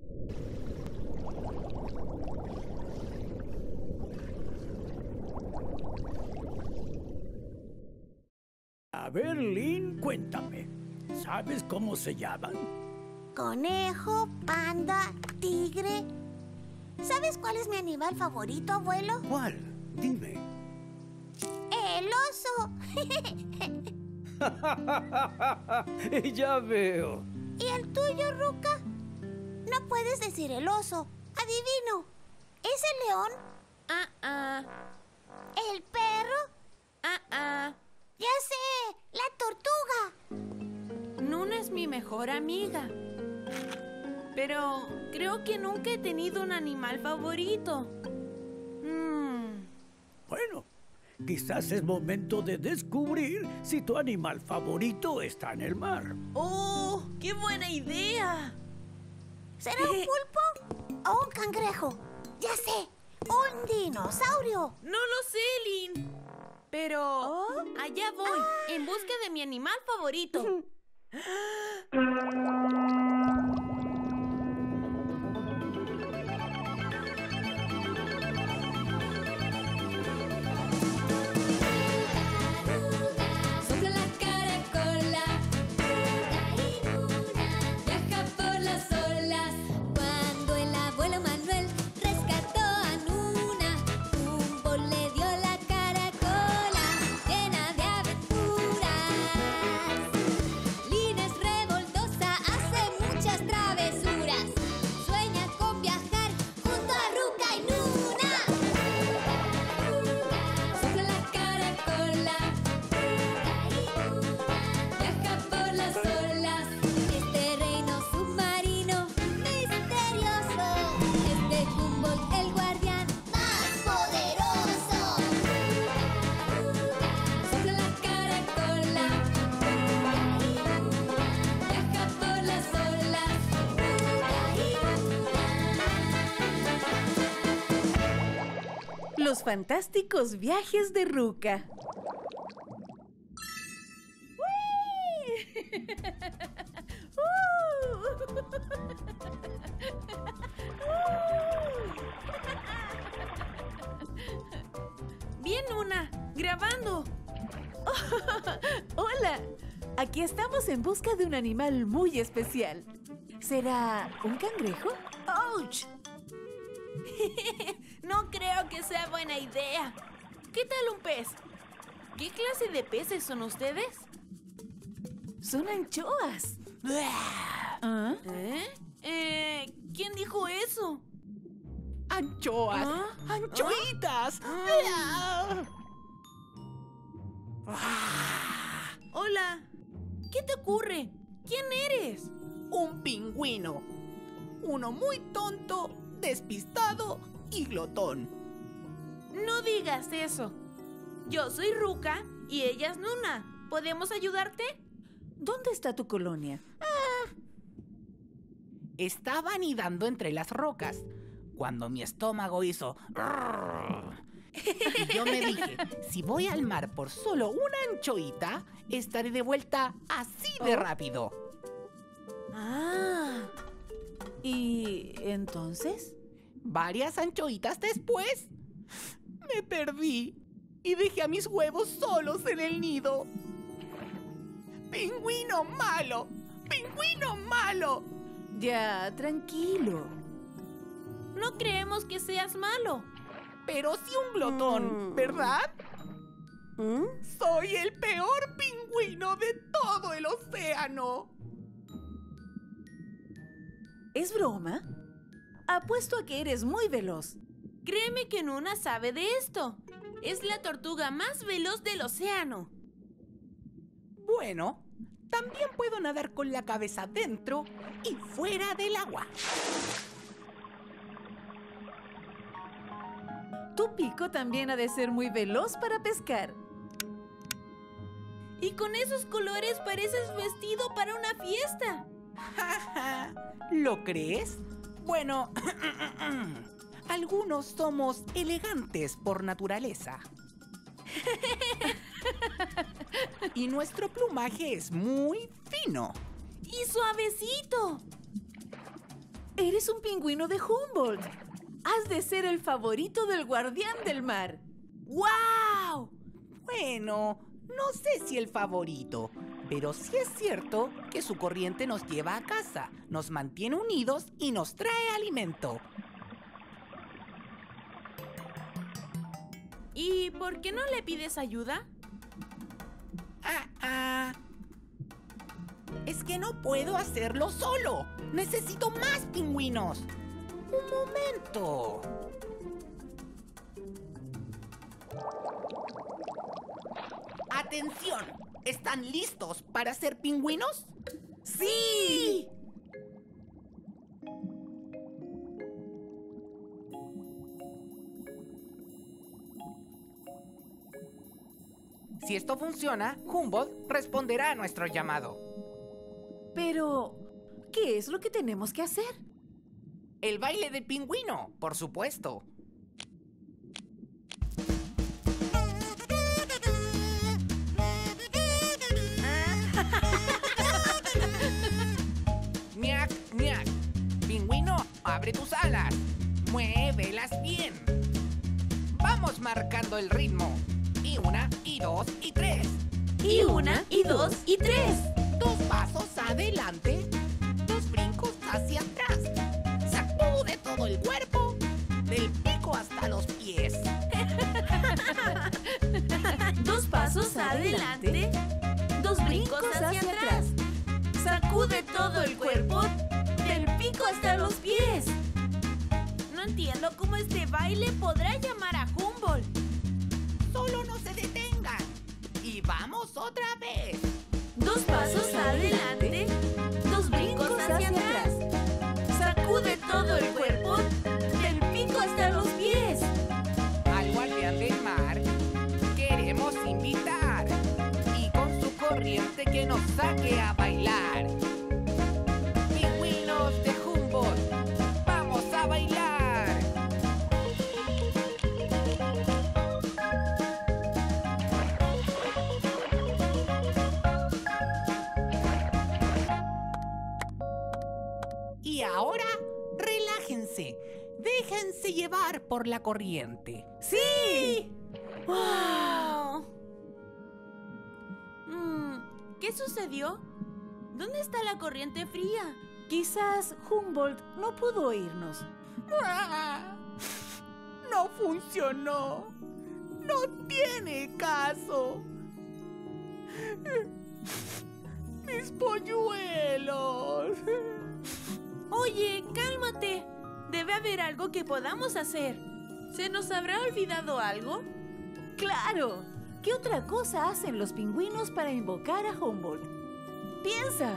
A ver, Lynn, cuéntame. ¿Sabes cómo se llaman? Conejo, panda, tigre. ¿Sabes cuál es mi animal favorito, abuelo? ¿Cuál? Dime. ¡El oso! Ya veo. ¿Y el tuyo, Ruka? No puedes decir el oso. Adivino. ¿Es el león? ¿El perro? ¡Ya sé! ¡La tortuga! Nuna es mi mejor amiga. Pero creo que nunca he tenido un animal favorito. Bueno, quizás es momento de descubrir si tu animal favorito está en el mar. ¡Oh! ¡Qué buena idea! ¿Será un pulpo o un cangrejo? ¡Ya sé! ¡Un dinosaurio! No lo sé, Lynn. Pero allá voy, en busca de mi animal favorito. Sopla la caracola, viaja por las olas. Cuando el abuelo Manuel rescató a Nuna, Dumbo le dio la caracola llena de aventuras. Lina es revoltosa, hace muchas travesuras. Sueña con viajar junto a Ruka y Nuna. Sopla la caracola, viaja por las olas. Este reino submarino misterioso es de Humboldt, el guardián más poderoso. Sopla la caracola, viaja por las olas. Los fantásticos viajes de Ruka. Bien, Nuna, grabando. Hola, aquí estamos en busca de un animal muy especial. ¿Será un cangrejo? ¡Ouch! No creo que sea buena idea. ¿Qué tal un pez? ¿Qué clase de peces son ustedes? Son anchoas. ¿Ah? ¿Quién dijo eso? ¡Anchoas! ¿Ah? ¡Anchoitas! Hola. ¿Qué te ocurre? ¿Quién eres? Un pingüino. Uno muy tonto, despistado y glotón. No digas eso. Yo soy Ruka y ella es Nuna. ¿Podemos ayudarte? ¿Dónde está tu colonia? Estaba anidando entre las rocas cuando mi estómago hizo... Y yo me dije, si voy al mar por solo una anchoita, estaré de vuelta así de rápido. Ah. ¿Y entonces? Varias anchoitas después, me perdí y dejé a mis huevos solos en el nido. ¡Pingüino malo! ¡Pingüino malo! Ya, tranquilo. No creemos que seas malo. Pero sí un glotón, ¿verdad? Soy el peor pingüino de todo el océano. ¿Es broma? Apuesto a que eres muy veloz. Créeme que Nuna sabe de esto. Es la tortuga más veloz del océano. Bueno, también puedo nadar con la cabeza dentro y fuera del agua. Tu pico también ha de ser muy veloz para pescar. Y con esos colores pareces vestido para una fiesta. ¿Lo crees? Bueno, algunos somos elegantes por naturaleza. Y nuestro plumaje es muy fino. ¡Y suavecito! Eres un pingüino de Humboldt. Has de ser el favorito del guardián del mar. ¡Guau! Bueno, no sé si el favorito, pero sí es cierto que su corriente nos lleva a casa, nos mantiene unidos y nos trae alimento. ¿Y por qué no le pides ayuda? Es que no puedo hacerlo solo. Necesito más pingüinos. Un momento. ¡Atención! ¿Están listos para ser pingüinos? ¡Sí! Si esto funciona, Humboldt responderá a nuestro llamado. Pero, ¿qué es lo que tenemos que hacer? El baile de pingüino, por supuesto. Miac, miac. Pingüino, abre tus alas. Muévelas bien. Vamos marcando el ritmo. Y 1, y 2, y 3. Y 1, y 2, y 3. 2 pasos adelante, 2 brincos hacia atrás. Sacude todo el cuerpo, del pico hasta los pies. 2 pasos adelante, 2 brincos hacia atrás. Sacude todo el cuerpo, del pico hasta los pies. No entiendo cómo este baile podrá llamar a Humboldt. Solo no se detengan. Y vamos otra vez. 2 pasos adelante, 2 brincos hacia atrás. Sacude todo el cuerpo, del pico hasta los pies. Al guardián del mar queremos invitar y con su corriente que nos saque a bailar. Pingüinos de Humboldt, vamos a bailar. Y ahora, relájense. Déjense llevar por la corriente. ¡Sí! ¡Wow! ¿Qué sucedió? ¿Dónde está la corriente fría? Quizás Humboldt no pudo oírnos. No funcionó. No tiene caso. Mis polluelos. Oye, cálmate. Debe haber algo que podamos hacer. ¿Se nos habrá olvidado algo? ¡Claro! ¿Qué otra cosa hacen los pingüinos para invocar a Humboldt? ¡Piensa!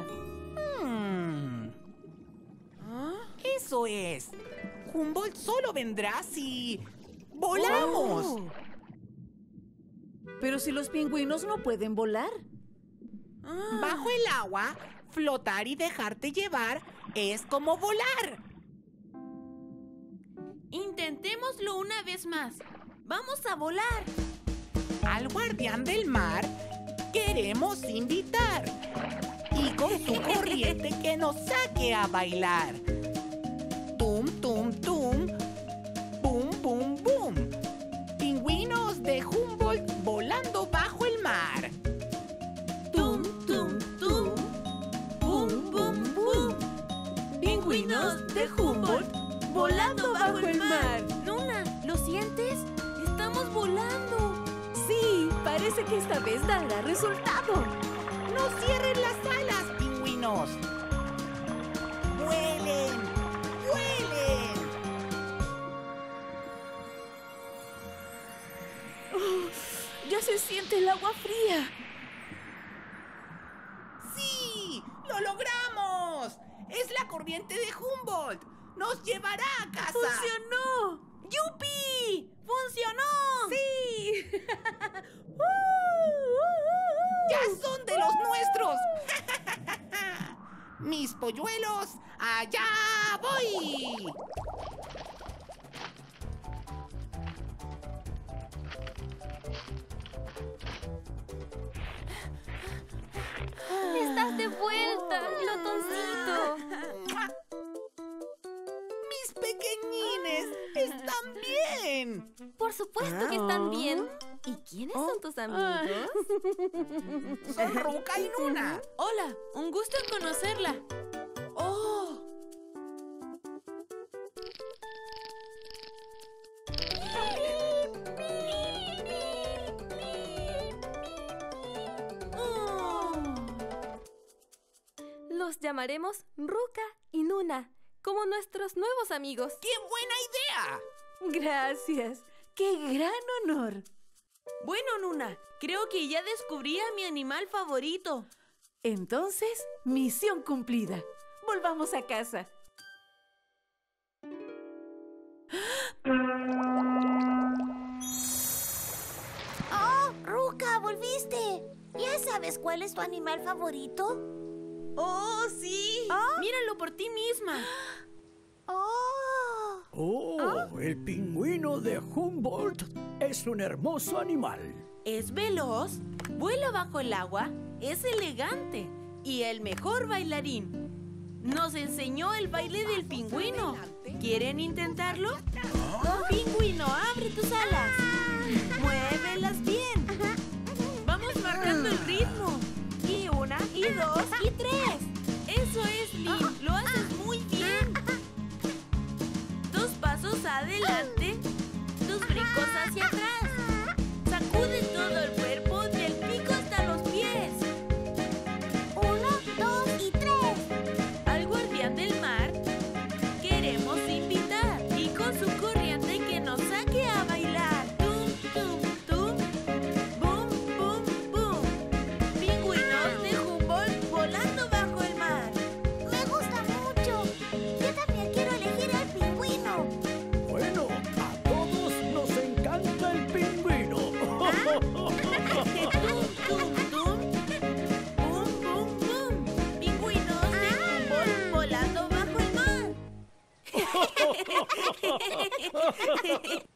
Eso es. Humboldt solo vendrá si volamos. Oh. Pero si los pingüinos no pueden volar. Bajo el agua, flotar y dejarte llevar es como volar. Intentémoslo una vez más. ¡Vamos a volar! Al guardián del mar queremos invitar y con su corriente que nos saque a bailar. Tum, tum, tum, boom, boom, boom. Pingüinos de Humboldt volando bajo el mar. Tum, tum, tum. Boom, boom, boom. Pingüinos de Humboldt volando bajo el mar. Luna, ¿lo sientes? ¡Estamos volando! Sí, parece que esta vez dará resultado. ¡No cierren las alas, pingüinos! ¡Vuelen! ¡Vuelen! Ya se siente el agua fría. ¡Sí! ¡Lo logramos! ¡Es la corriente de Humboldt! ¡Nos llevará a casa! ¡Funcionó! ¡Yupi! ¡Funcionó! ¡Sí! ¡Ya son de los nuestros! ¡Mis polluelos! ¡Allá voy! ¡Estás de vuelta, glotoncito! Por supuesto que están bien. ¿Y quiénes son tus amigos? Son Ruka y Nuna. Hola, un gusto en conocerla. ¡Oh! Los llamaremos Ruka y Nuna, como nuestros nuevos amigos. ¡Qué buena idea! Gracias. ¡Qué gran honor! Bueno, Nuna, creo que ya descubrí a mi animal favorito. Entonces, misión cumplida. Volvamos a casa. ¡Oh, Ruka, volviste! ¿Ya sabes cuál es tu animal favorito? ¡Oh, sí! Míralo por ti misma. ¡Oh! Oh, el pingüino de Humboldt es un hermoso animal. Es veloz, vuela bajo el agua, es elegante y el mejor bailarín. Nos enseñó el baile del pingüino. ¿Quieren intentarlo? Pingüino, abre tus alas. Muévelas bien. Vamos marcando el ritmo. Y 1, y 2, y 3. Eso es, Lynn. Lo haces muy bien. 2 pasos adelante, 2 brincos hacia atrás. Sacude todo el cuerpo del pico hasta los pies. 1, 2 y 3. Al guardián del mar queremos invitar y con su corriente que nos saque a bailar. Tum, tum, tum, boom, boom, boom. Pingüinos de Humboldt volando bajo el mar. Me gusta mucho. Yo también quiero elegir al pingüino. Bueno, a todos nos encanta el pingüino. Tum, tum, tum, boom, boom, boom. Pingüinos de Humboldt volando bajo el mar.